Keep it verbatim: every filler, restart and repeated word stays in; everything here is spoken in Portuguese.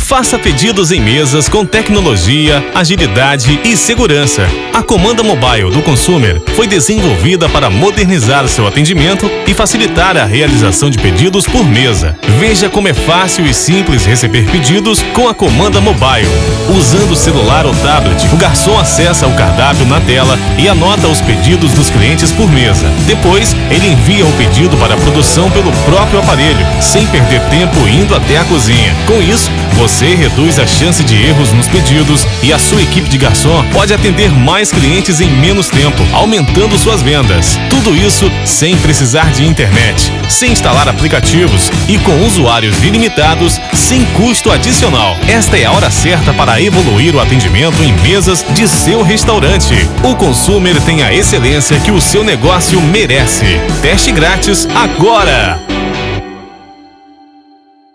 Faça pedidos em mesas com tecnologia, agilidade e segurança. A Comanda Mobile do Consumer foi desenvolvida para modernizar seu atendimento e facilitar a realização de pedidos por mesa. Veja como é fácil e simples receber pedidos com a Comanda Mobile. Usando o celular ou tablet, o garçom acessa o cardápio na tela e anota os pedidos dos clientes por mesa. Depois, ele envia o pedido para a produção pelo próprio aparelho, sem perder tempo indo até a cozinha. Com isso, você reduz a chance de erros nos pedidos e a sua equipe de garçom pode atender mais clientes em menos tempo, aumentando suas vendas. Tudo isso sem precisar de internet, sem instalar aplicativos e com usuários ilimitados, sem custo adicional. Esta é a hora certa para evoluir o atendimento em mesas de seu restaurante. O Consumer tem a excelência que o seu negócio merece. Teste grátis agora!